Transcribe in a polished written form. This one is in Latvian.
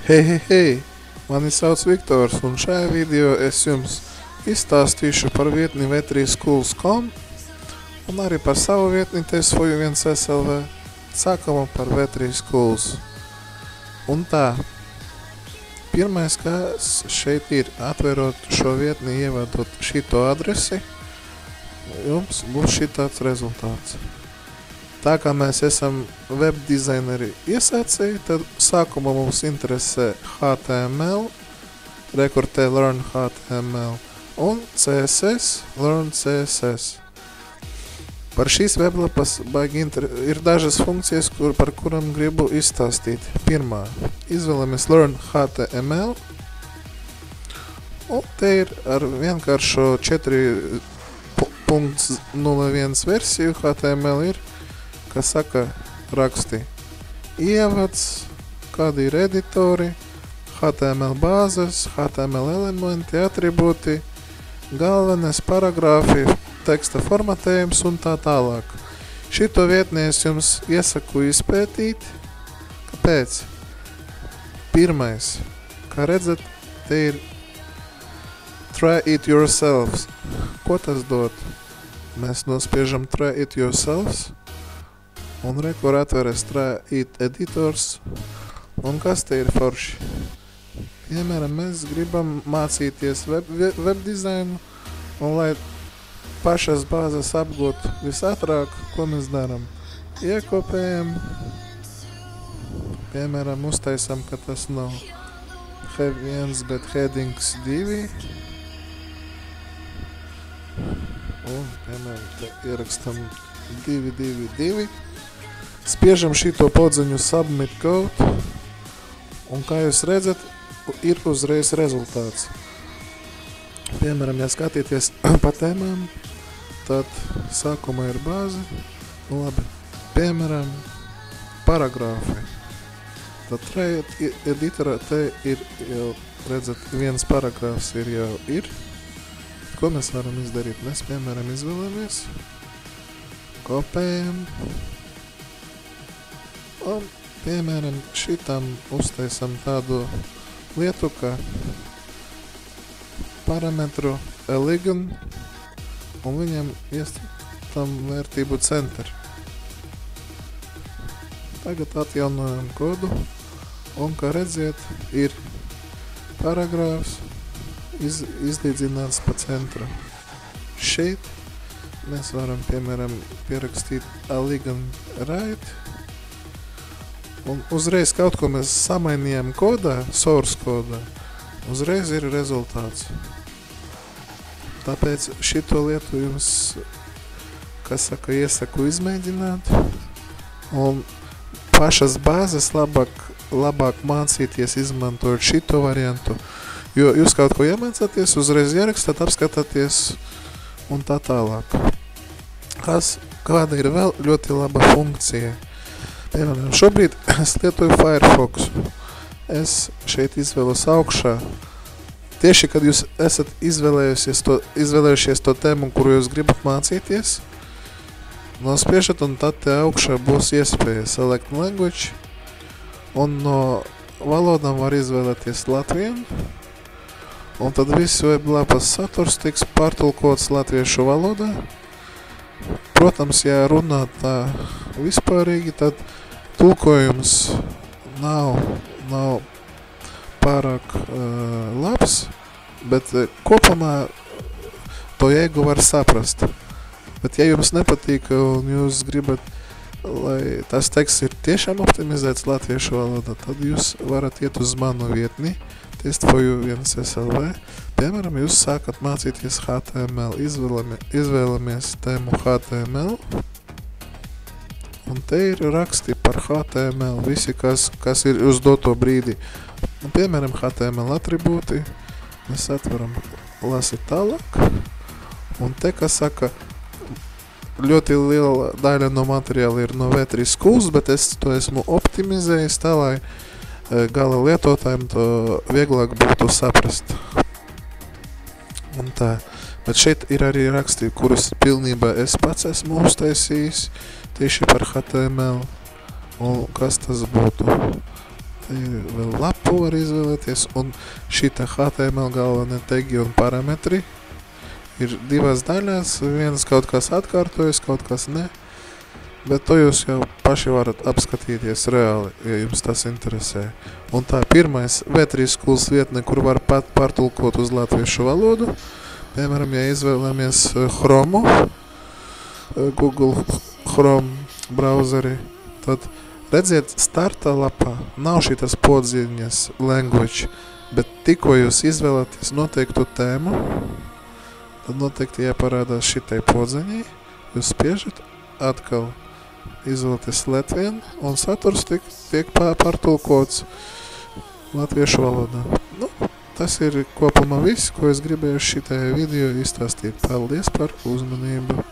Hei, hei, hei! Mani sauc Viktors, un šajā video es jums izstāstīšu par vietni v3schools.com un arī par savu vietni testfoju1slv. Sākam par v3schools. Un tā, pirmais, kas šeit ir, atverot šo vietni, ievadot šito adresi, jums būs šitāds rezultāts. Tā kā mēs esam web designeri iesācēji, tad sākumā mums interesē HTML, rekurtē Learn HTML un CSS, Learn CSS. Par šīs weblapas ir dažas funkcijas, par kuram gribu izstāstīt. Pirmā, izvēlamies Learn HTML, un te ir ar vienkāršo 4.01 versiju HTML ir, kas saka raksti ievads, kādi ir editori, HTML bāzes, HTML elementi, atribūti, galvenais paragrāfi, teksta formatējums un tā tālāk. Šito vietni es jums iesaku izpētīt. Kāpēc? Pirmais, kā redzat, te ir try it yourselves. Ko tas dod? Mēs nospiežam try it yourselves. Un rekur atveras try it editors. Un kas te ir forši? Piemēram, mēs gribam mācīties web dizainu, un lai pašas bāzes apgūt visātrāk, ko mēs daram? Iekopējam, piemēram, uztaisam, ka tas nav head 1, bet headings 2. Un, piemēram, te ierakstam 222. Spiežam šito podziņu Submit Code, un kā jūs redzat, ir uzreiz rezultāts. Piemēram, ja skatīties pa tēmām, tad sākumā ir bāze, labi, piemēram, paragrāfi. Tad editorā te ir jau, redzat, viens paragrāfs ir jau ir. Ko mēs varam izdarīt? Mēs, piemēram, izvēlamies, kopējam, un, piemēram, šitam uztaisam tādu lietu, kā parametru elegant, un viņam iestatām vērtību center. Tagad atjaunojam kodu, un, kā redziet, ir paragrāfs izlīdzināts pa centru. Šeit mēs varam, piemēram, pierakstīt elegant right, un uzreiz kaut ko mēs samainījām kodā, source kodā, uzreiz ir rezultāts. Tāpēc šito lietu jums, kas saka, iesaku izmēģināt, un pašas bāzes labāk mācīties izmantojot šito variantu, jo jūs kaut ko iemācāties, uzreiz ierakstat, apskatāties un tā tālāk. Kāda ir vēl ļoti laba funkcija? Piemēram, šobrīd es lietoju Firefox. Es šeit izvēlos augšā. Tieši, kad jūs esat izvēlējušies to tēmu, kuru jūs gribat mācīties, nospiežat, un tad te augšā būs iespēja select language, un no valodām var izvēlēties Latviju, un tad viss weblapas saturs tiks pārtulkots latviešu valodā. Protams, ja runāt tā vispārīgi, tad tulkojums nav pārāk labs, bet kopumā to jēgu var saprast. Bet ja jums nepatīk un jūs gribat, lai tas teksts ir tiešām optimizēts latviešu valodā, tad jūs varat iet uz manu vietni, testfoju1slv. Piemēram, jūs sākat mācīties HTML, izvēlamies tēmu HTML, un te ir raksti par HTML, visi, kas ir uz doto brīdi. Un, piemēram, HTML atribūti, mēs atveram lasīt tālāk, un te, kas saka, ļoti liela daļa no materiāla ir no v3schools, bet es to esmu optimizējis tā, lai gala lietotājiem to vieglāk būtu saprast. Un tā. Bet šeit ir arī raksti, kurus pilnībā es pats esmu uztaisījis tieši par HTML. Un kas tas būtu? te ir vēl lapu var izvēlēties, un šita HTML galvenie tagi un parametri ir divas daļās, viens kaut kas atkārtojas, kaut kas ne, bet to jūs jau paši varat apskatīties reāli, ja jums tas interesē. Un tā pirmais V3 Schools vietne, kur var pārtulkot uz latviešu valodu, piemēram, ja izvēlamies Chromu, Google Chrome brauzeri, tad redziet, starta lapā nav šitas podziņas language, bet tikko jūs izvēlaties noteiktu tēmu, tad noteikti jāparādās šitai podziņai, jūs spiežat, atkal izvēlaties Latvian, un saturs tiek pārtulkots latviešu valodā. Nu, tas ir kopumā viss, ko es gribēju šitajā video izstāstīt. Paldies par uzmanību!